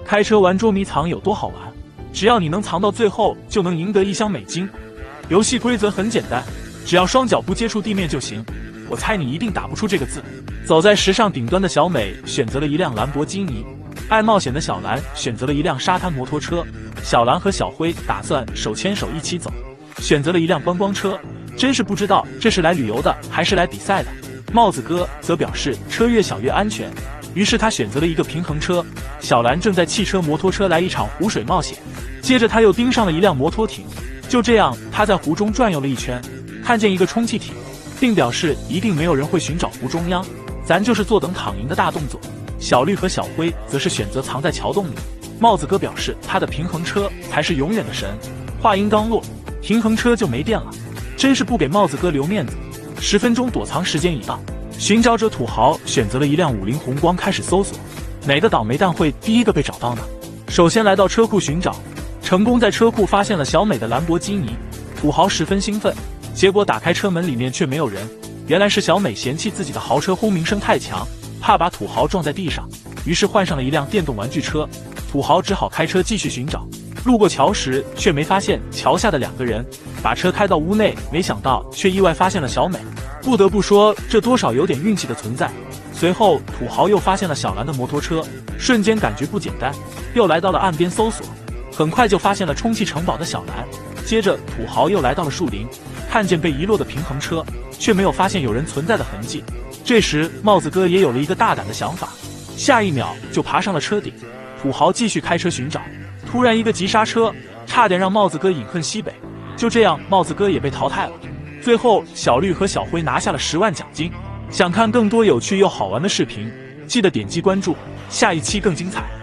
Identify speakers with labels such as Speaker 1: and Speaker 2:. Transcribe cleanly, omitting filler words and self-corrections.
Speaker 1: 开车玩捉迷藏有多好玩？只要你能藏到最后，就能赢得1箱美金。游戏规则很简单，只要双脚不接触地面就行。我猜你一定打不出这个字。走在时尚顶端的小美选择了一辆兰博基尼，爱冒险的小兰选择了一辆沙滩摩托车，小兰和小辉打算手牵手一起走，选择了一辆观光车。真是不知道这是来旅游的还是来比赛的。帽子哥则表示车越小越安全，于是他选择了一个平衡车。小兰正在汽车摩托车来一场湖水冒险，接着他又盯上了一辆摩托艇。就这样他在湖中转悠了一圈，看见一个充气艇，并表示一定没有人会寻找湖中央，咱就是坐等躺赢的大动作。小绿和小灰则是选择藏在桥洞里。帽子哥表示他的平衡车才是永远的神。话音刚落，平衡车就没电了，真是不给帽子哥留面子。10分钟躲藏时间已到，寻找者土豪选择了一辆50宏光开始搜索，哪个倒霉蛋会第一个被找到呢？首先来到车库寻找，成功在车库发现了小美的兰博基尼，土豪十分兴奋，结果打开车门里面却没有人，原来是小美嫌弃自己的豪车轰鸣声太强，怕把土豪撞在地上，于是换上了一辆电动玩具车。土豪只好开车继续寻找，路过桥时却没发现桥下的2个人，把车开到屋内，没想到却意外发现了小美。不得不说，这多少有点运气的存在。随后土豪又发现了小兰的摩托车，瞬间感觉不简单，又来到了岸边搜索，很快就发现了充气城堡的小兰。接着土豪又来到了树林，看见被遗落的平衡车，却没有发现有人存在的痕迹。这时帽子哥也有了一个大胆的想法，下一秒就爬上了车顶。土豪继续开车寻找，突然一个急刹车，差点让帽子哥饮恨西北。就这样帽子哥也被淘汰了。最后小绿和小辉拿下了10万奖金。想看更多有趣又好玩的视频，记得点击关注，下一期更精彩。